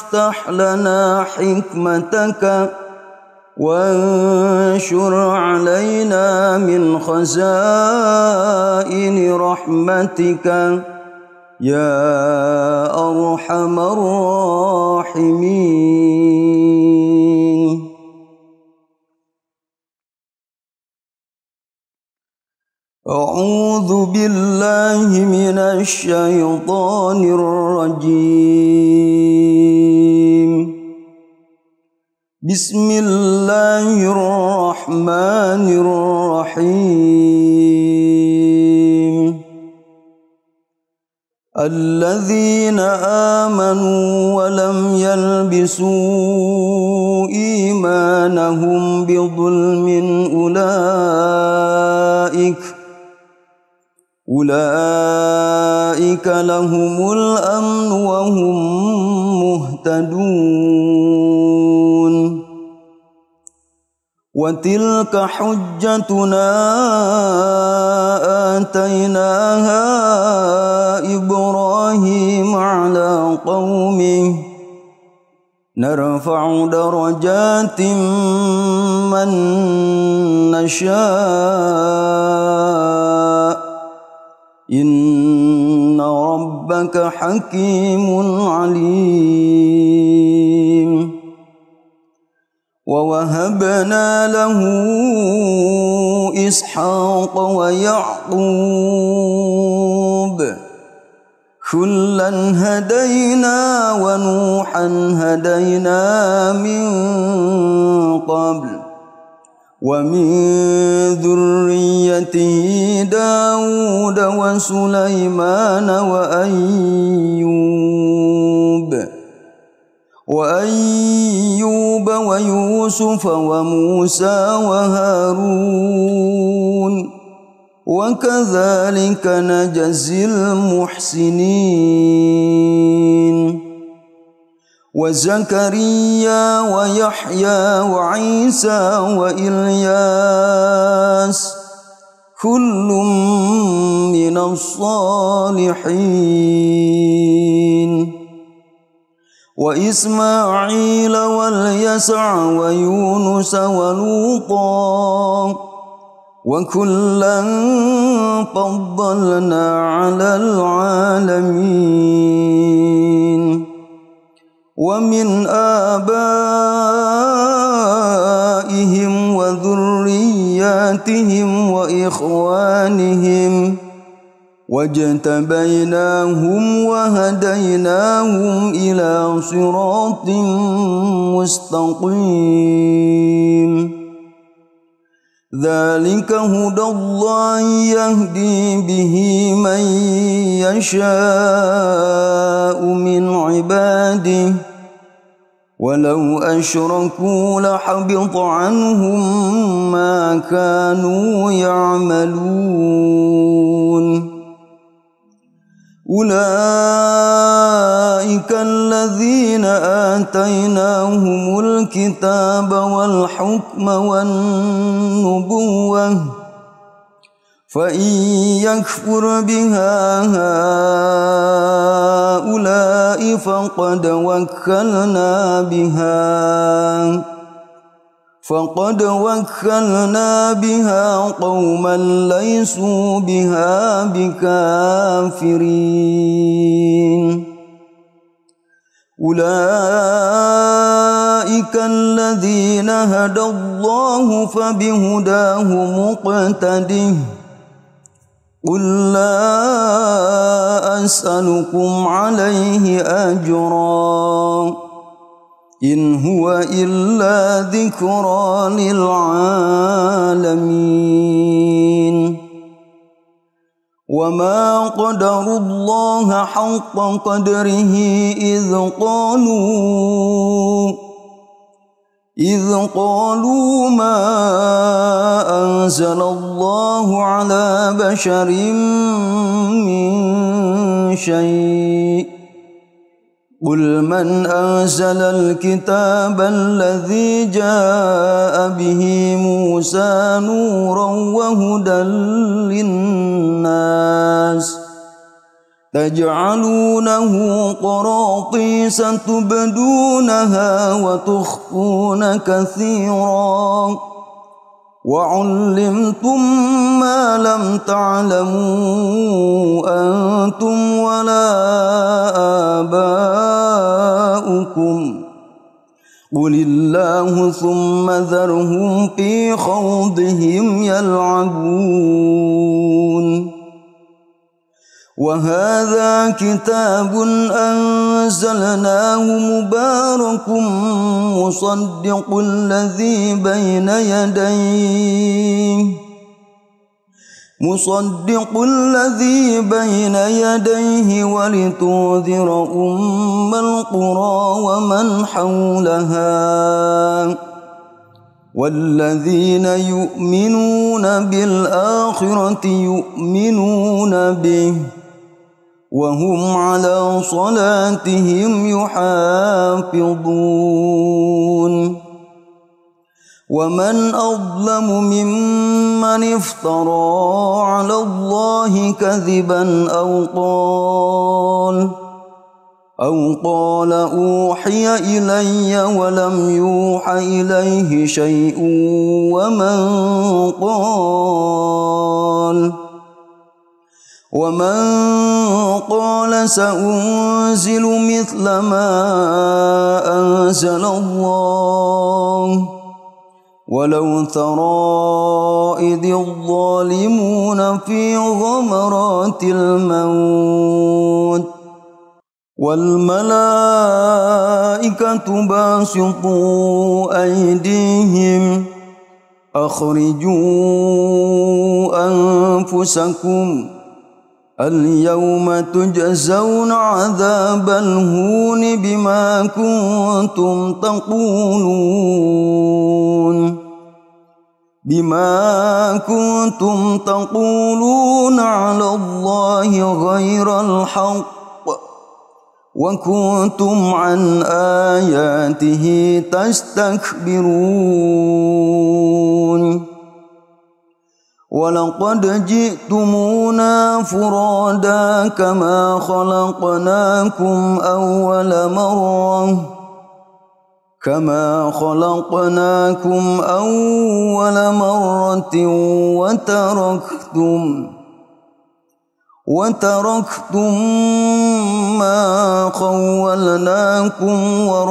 وافتح لنا حكمتك وانشر علينا من خزائن رحمتك يا أرحم الراحمين. أعوذ بالله من الشيطان الرجيم. بسم الله الرحمن الرحيم. الذين آمنوا ولم يلبسوا إيمانهم بظلم أولئك لهم الأمن وهم مهتدون. وتلك حجتنا آتيناها إبراهيم على قومه نرفع درجات من نشاء إن ربك حكيم عليم. ووهبنا له إسحاق ويعقوب كلا هدينا ونوحا هدينا من قبل ومن ذريته داود وسليمان وأيوب ويوسف وموسى وهارون وكذلك نجزي المحسنين. وزكريا ويحيى وعيسى وإلياس كل من الصالحين. وإسماعيل واليسع ويونس ولوطا وكلا فضلنا على العالمين. ومن آبائهم وذرياتهم وإخوانهم واجتبيناهم وهديناهم إلى صراط مستقيم. ذلك هدى الله يهدي به من يشاء من عباده ولو أشركوا لحبط عنهم ما كانوا يعملون. أولئك الذين آتيناهم الكتاب والحكم والنبوة فإن يكفر بها هؤلاء فقد وكلنا بها قوما ليسوا بها بكافرين. أولئك الذين هدى الله فبهداه مقتده. قل لا أسألكم عليه أجرا إن هو إلا ذكرى للعالمين. وما قدروا الله حق قدره إذ قالوا ما أنزل الله على بشر من شيء قل من أنزل الكتاب الذي جاء به موسى نورا وهدى للناس تجعلونه قراطيس تبدونها وتخفون كثيرا وعلمتم ما لم تعلموا أنتم ولا آباؤكم قل الله ثم ذرهم في خوضهم يلعبون وهذا كتاب أنزلناه مبارك مصدق الذي بين يديه ولتنذر أم القرى ومن حولها والذين يؤمنون بالآخرة يؤمنون به وهم على صلاتهم يحافظون ومن أظلم ممن افترى على الله كذبا أو قال أوحي إلي ولم يوح إليه شيء ومن قال سأنزل مثل ما أنزل الله ولو ترى إذ الظالمون في غمرات الموت والملائكة باسطوا أيديهم أخرجوا أنفسكم اليوم تجزون عذاب الهون بما كنتم تقولون على الله غير الحق وكنتم عن آياته تستكبرون ولقد جئتمونا فرادا كما خلقناكم أول مرة وتركتم ما خولناكم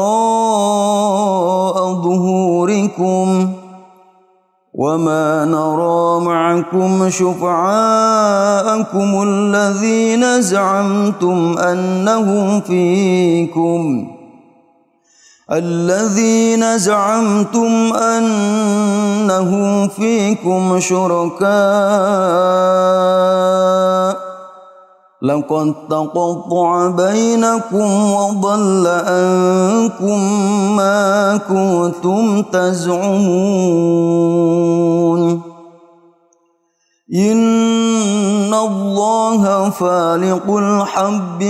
وراء ظهوركم وما نرى معكم شفعاءكم الذين زعمتم أنهم فيكم شركاء لقد تقطع بينكم وضل عنكم ما كنتم تزعمون إن الله فالق الحب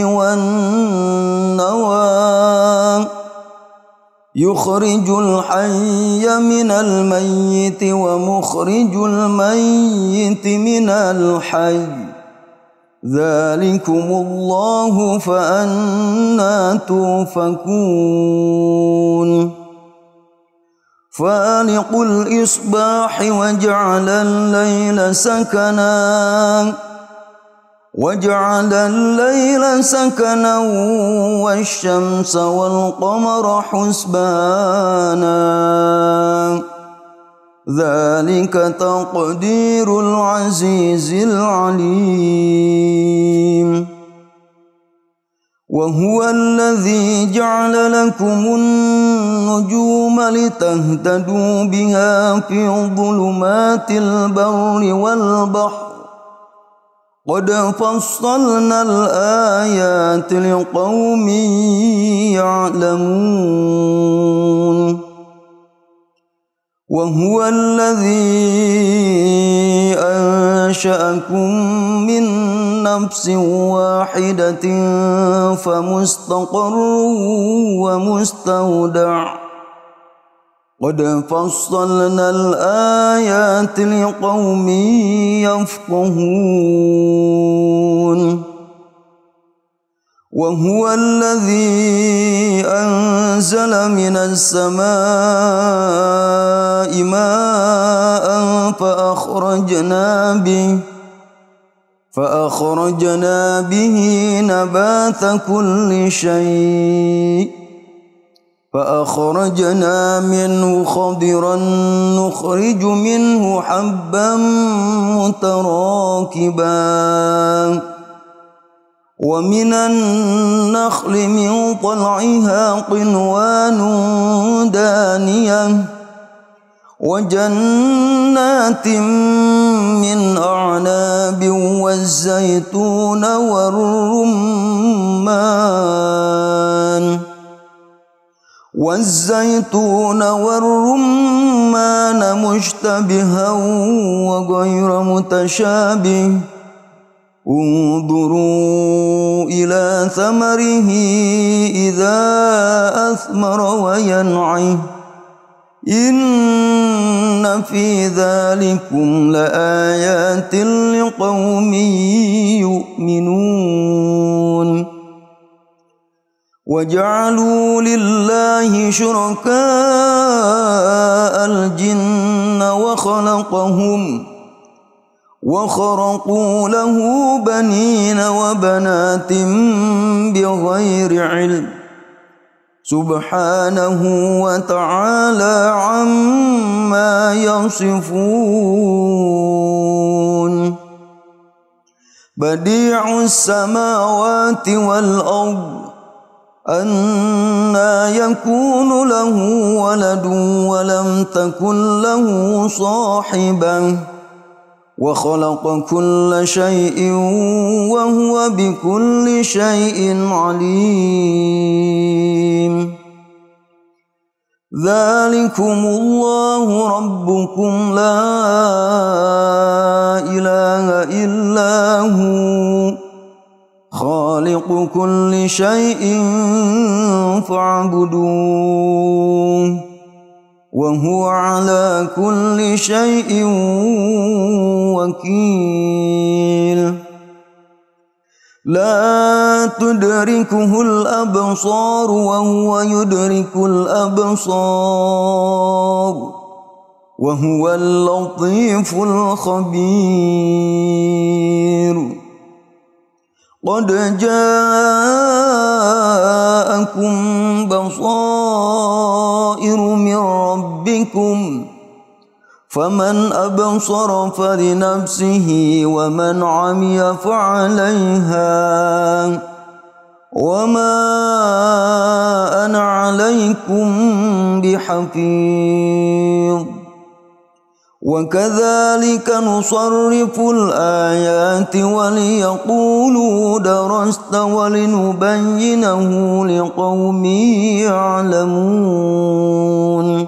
والنوى يخرج الحي من الميت ومخرج الميت من الحي ذلكم الله فأنى توفكون فالق الإصباح وجعل الليل سكنا والشمس والقمر حسبانا ذلك تقدير العزيز العليم وهو الذي جعل لكم النجوم لتهتدوا بها في ظلمات البر والبحر قد فصلنا الآيات لقوم يعلمون وهو الذي أنشأكم من نفس واحدة فمستقر ومستودع قد فصلنا الآيات لقوم يفقهون وهو الذي أنزل من السماء ماء فأخرجنا به نبات كل شيء فأخرجنا منه خضرا نخرج منه حبا متراكبا ومن النخل من طلعها قنوان دانية وجنات من أعناب والزيتون والرمان مشتبها وغير متشابه انظروا إلى ثمره إذا أثمر وينعه إن في ذلكم لآيات لقوم يؤمنون وجعلوا لله شركاء الجن وخرقوا له بنين وبنات بغير علم سبحانه وتعالى عما يصفون بديع السماوات والأرض أنى يكون له ولد ولم تكن له صاحبة وخلق كل شيء وهو بكل شيء عليم ذلكم الله ربكم لا إله إلا هو خالق كل شيء فاعبدوه وهو على كل شيء وكيل لا تدركه الأبصار وهو يدرك الأبصار وهو اللطيف الخبير قد جاءكم بصائر من ربكم فمن أبصر فلنفسه ومن عمي فعليها وما أنا عليكم بحفيظ وكذلك نصرف الآيات وليقولوا درست ولنبينه لقوم يعلمون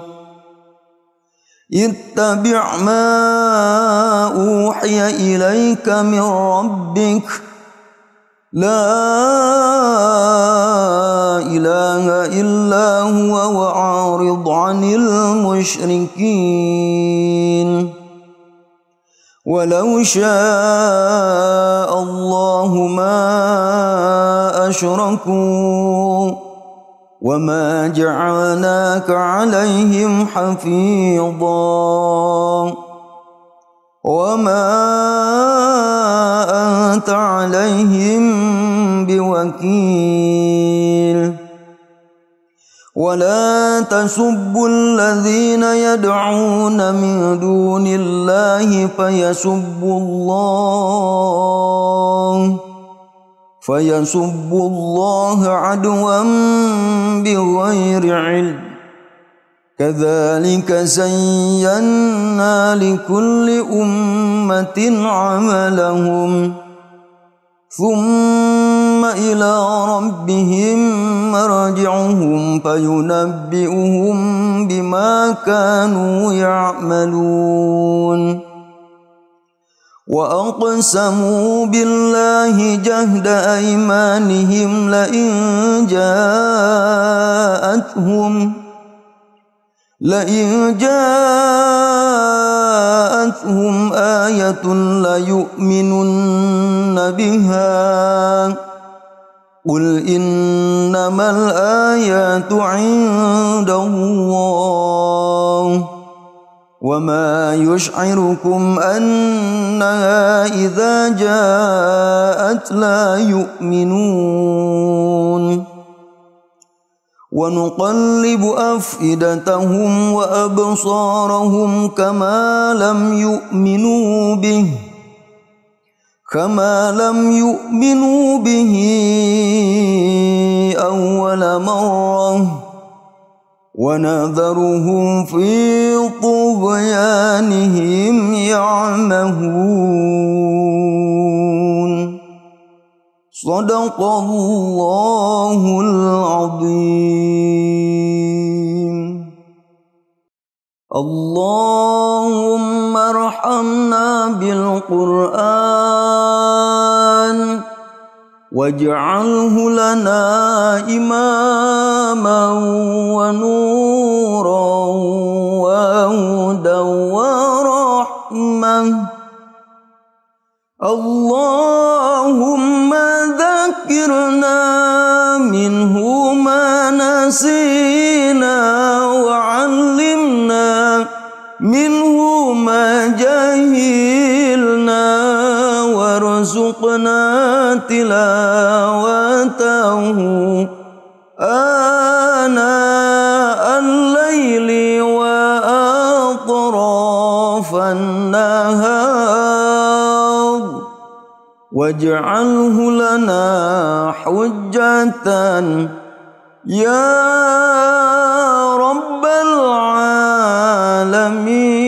اتبع ما أوحي إليك من ربك لا إله إلا هو وأعرض عن المشركين ولو شاء الله ما أشركوا وما جعلناك عليهم حفيظا وما أنت عليهم بوكيل ولا تسبوا الذين يدعون من دون الله فيسبوا الله عدوا بغير علم كذلك زينا لكل أمة عملهم ثم إلى ربهم مرجعهم فينبئهم بما كانوا يعملون وأقسموا بالله جهد أيمانهم لئن جاءتهم آية ليؤمنن بها قل إنما الآيات عند الله وما يشعركم أنها إذا جاءت لا يؤمنون ونقلب أفئدتهم وأبصارهم كما لم يؤمنوا به أول مرة ونذرهم في طغيانهم يعمهون صدق الله العظيم. اللهم ارحمنا بالقرآن واجعله لنا إماما ونورا وهدى ورحمة. اللهم ذكرنا منه ما نسينا وعلمنا منه ما جهلنا وارزقنا تلاوته آناء الليل وأطراف النهار واجعله لنا حجة يا رب العالمين.